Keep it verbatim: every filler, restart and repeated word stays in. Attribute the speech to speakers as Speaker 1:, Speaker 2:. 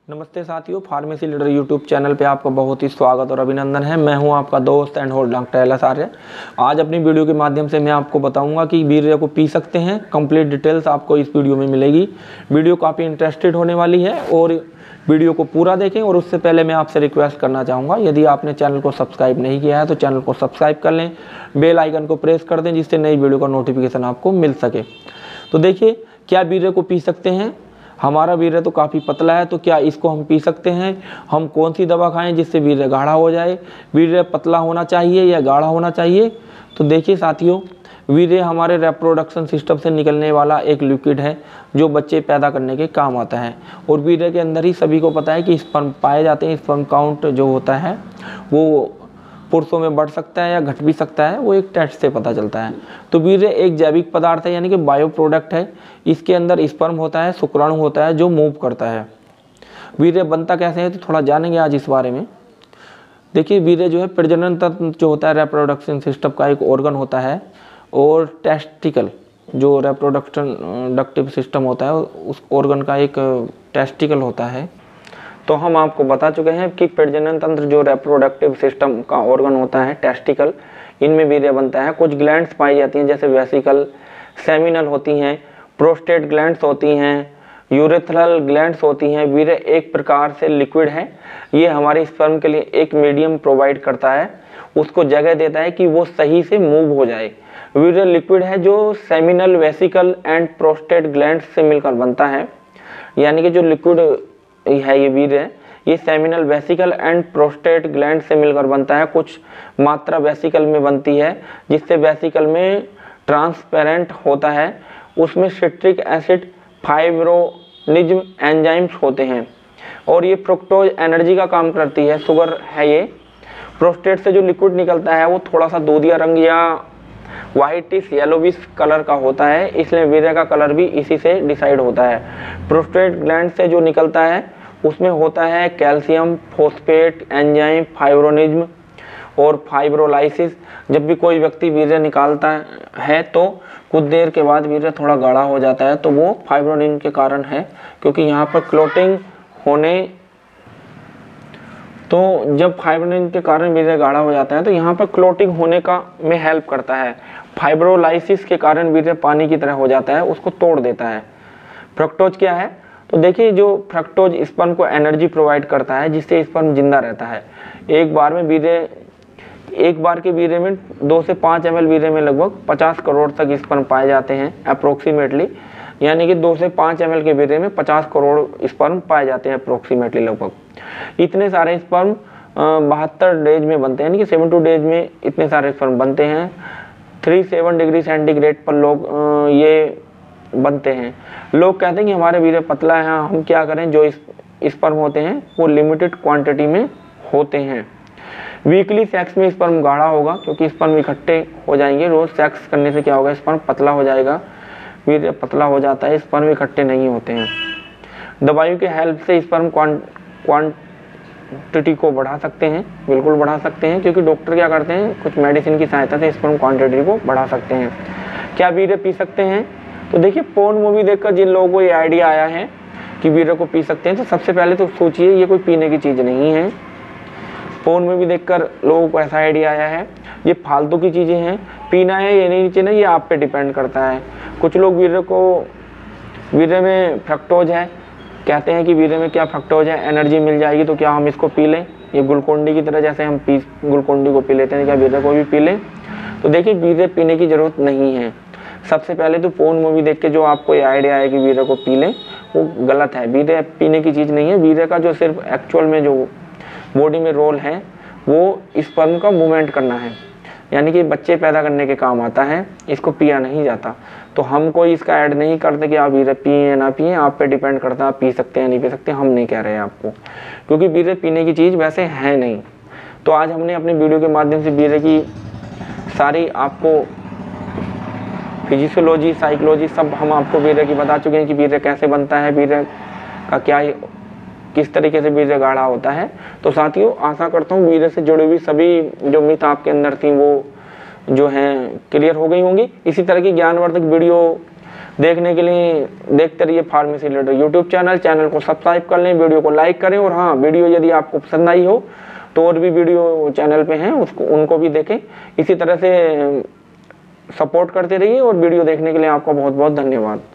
Speaker 1: नमस्ते साथियों, pharmacy leader YouTube channel पे आपका बहुत ही स्वागत और अभिनंदन है। मैं हूं आपका दोस्त and hold doctor L S Arya. आज अपनी वीडियो के माध्यम से मैं आपको बताऊंगा कि वीर्य को पी सकते हैं। कंप्लीट डिटेल्स आपको इस वीडियो में मिलेगी। वीडियो काफ़ी इंटरेस्टेड होने वाली है और वीडियो को पूरा देखें। और उससे पहले मैं आपसे रिक्वेस्ट करना चाहूँगा, यदि आपने चैनल को सब्सक्राइब नहीं किया है तो चैनल को सब्सक्राइब कर लें, बेल आइकन को प्रेस कर दें जिससे नई वीडियो का नोटिफिकेशन आपको मिल सके। तो देखिए, क्या वीर्य को पी सकते हैं? हमारा वीर्य तो काफ़ी पतला है, तो क्या इसको हम पी सकते हैं? हम कौन सी दवा खाएं जिससे वीर्य गाढ़ा हो जाए? वीर्य पतला होना चाहिए या गाढ़ा होना चाहिए? तो देखिए साथियों, वीर्य हमारे रिप्रोडक्शन सिस्टम से निकलने वाला एक लिक्विड है जो बच्चे पैदा करने के काम आता है। और वीर्य के अंदर ही सभी को पता है कि स्पर्म पाए जाते हैं। स्पर्म काउंट जो होता है वो पुरुषों में बढ़ सकता है या घट भी सकता है, वो एक टेस्ट से पता चलता है। तो वीर्य एक जैविक पदार्थ है, यानी कि बायो प्रोडक्ट है। इसके अंदर स्पर्म होता है, शुक्राणु होता है जो मूव करता है। वीर्य बनता कैसे है तो थोड़ा जानेंगे आज इस बारे में। देखिए, वीर्य जो है प्रजनन तंत्र जो होता है, रिप्रोडक्शन सिस्टम का एक ऑर्गन होता है। और टेस्टिकल जो रिप्रोडक्टिव सिस्टम होता है, उस ऑर्गन का एक टेस्टिकल होता है। तो हम आपको बता चुके हैं कि प्रजनन तंत्र जो रिप्रोडक्टिव सिस्टम का ऑर्गन होता है, टेस्टिकल, इनमें वीर्य बनता है। कुछ ग्लैंड्स पाई जाती हैं जैसे वेसिकल, सेमिनल होती हैं, प्रोस्टेट ग्लैंड्स होती हैं, यूरेथ्रल ग्लैंड्स होती हैं। वीर्य एक प्रकार से लिक्विड है। ये हमारे स्पर्म के लिए एक मीडियम प्रोवाइड करता है, उसको जगह देता है कि वो सही से मूव हो जाए। वीर्य लिक्विड है जो seminal, vesicle and prostate glands से मिलकर बनता है। यानी कि जो लिक्विड है ये वीर्य, ये seminal, vesicle and prostate gland से मिलकर बनता है। कुछ मात्रा वेसिकल में बनती है, जिससे वेसिकल में ट्रांसपेरेंट होता है। उसमें सिट्रिक एसिड, फाइब्रोनिज्म एंजाइम्स होते हैं और ये फ्रुक्टोज एनर्जी का काम करती है, शुगर है ये। प्रोस्टेट से जो लिक्विड निकलता है वो थोड़ा सा दूधिया रंग या व्हाइटिश येलोविश कलर का होता है, इसलिए वीर्य का कलर भी इसी से डिसाइड होता है। प्रोस्टेट ग्लैंड से जो निकलता है उसमें होता है कैल्शियम, फॉस्फेट एंजाइम, फाइब्रोनिज्म और फाइब्रोलाइसिस। जब भी कोई व्यक्ति वीर्य निकालता है तो कुछ देर के बाद वीर्य थोड़ा गाढ़ा हो जाता है, तो वो फाइब्रोनिज्म के कारण है, क्योंकि यहाँ पर क्लोटिंग होने तो जब फाइब्रोनिज्म के कारण वीर्य गाढ़ा हो जाता है तो यहाँ पर क्लोटिंग होने का में हेल्प करता है। फाइब्रोलाइसिस के कारण वीर्य पानी की तरह हो जाता है, उसको तोड़ देता है। फ्रक्टोज क्या है? तो देखिए, जो फ्रक्टोज स्पर्म को एनर्जी प्रोवाइड करता है जिससे स्पर्म जिंदा रहता है। एक बार में वीर्य एक बार के वीर्य में दो से पाँच एम एल वीर्य में लगभग पचास करोड़ तक स्पर्म पाए जाते हैं अप्रोक्सीमेटली। यानी कि दो से पाँच एम एल के वीर्य में पचास करोड़ स्पर्म पाए जाते हैं अप्रोक्सीमेटली लगभग। इतने सारे स्पर्म बहत्तर डेज में बनते हैं, यानी कि सेवन टू डेज में इतने सारे स्पर्म बनते हैं। थ्री सेवन डिग्री सेंटीग्रेड पर लोग ये बनते हैं। लोग कहते हैं कि हमारे वीर्य पतला है, हम क्या करें? जो स्पर्म होते हैं वो लिमिटेड क्वांटिटी में होते हैं। वीकली सेक्स में स्पर्म गाढ़ा होगा, क्योंकि स्पर्म इकट्ठे हो जाएंगे। रोज सेक्स करने से क्या होगा? स्पर्म पतला हो जाएगा, वीर्य पतला हो जाता है, स्पर्म इकट्ठे नहीं होते हैं। दवाइयों के हेल्प से स्पर्म क्वांटिटी को बढ़ा सकते हैं, बिल्कुल बढ़ा सकते हैं, क्योंकि डॉक्टर क्या करते हैं, कुछ मेडिसिन की सहायता से स्पर्म क्वांटिटी को बढ़ा सकते हैं। क्या वीर्य पी सकते हैं? तो देखिए, पोर्न मूवी देखकर जिन लोगों को ये आइडिया आया है कि वीर्य को पी सकते हैं, तो सबसे पहले तो सोचिए ये कोई पीने की चीज़ नहीं है। फोन में भी देखकर लोगों को ऐसा आइडिया आया है, ये फालतू की चीज़ें हैं। पीना है ये नहीं चाहिए, ये आप पे डिपेंड करता है। कुछ लोग वीर्य को वीर्य में फ्रक्टोज है, कहते हैं कि वीर्य में क्या फ्रक्टोज है, एनर्जी मिल जाएगी तो क्या हम इसको पी लें? ये ग्लूकोन डी की तरह, जैसे हम पी ग्लूकोन डी को पी लेते हैं, क्या वीर्य को भी पी लें? तो देखिए, वीर्य पीने की ज़रूरत नहीं है। सबसे पहले तो फोन मूवी देख के जो आपको ये आइडिया है कि वीर्य को पी लें, वो गलत है। वीर्य पीने की चीज़ नहीं है। वीर्य का जो सिर्फ एक्चुअल में जो बॉडी में रोल है वो स्पर्म का मूवमेंट करना है, यानी कि बच्चे पैदा करने के काम आता है, इसको पिया नहीं जाता। तो हम कोई इसका ऐड नहीं करते कि आप वीर्य पिए या ना पिए, आप पे डिपेंड करता है आप पी सकते हैं नहीं पी सकते। हम नहीं कह रहे हैं आपको, क्योंकि वीर्य पीने की चीज़ वैसे है नहीं। तो आज हमने अपने वीडियो के माध्यम से वीर्य की सारी आपको फिजियोलॉजी, साइकोलॉजी सब हम आपको वीर्य की बता चुके हैं कि वीर्य कैसे बनता है, वीर्य का क्या किस तरीके से वीर्य गाढ़ा होता है। तो साथियों, आशा करता हूँ वीर्य से जुड़ी हुई सभी जो मिथ आपके अंदर थी वो जो हैं क्लियर हो गई होंगी। इसी तरह की ज्ञानवर्धक वीडियो देखने के लिए देखते रहिए pharmacy leader YouTube channel. Channel को सब्सक्राइब कर लें, वीडियो को लाइक करें और हाँ, वीडियो यदि आपको पसंद आई हो तो और भी वीडियो चैनल पे हैं उसको उनको भी देखें। इसी तरह से सपोर्ट करते रहिए और वीडियो देखने के लिए आपका बहुत बहुत धन्यवाद।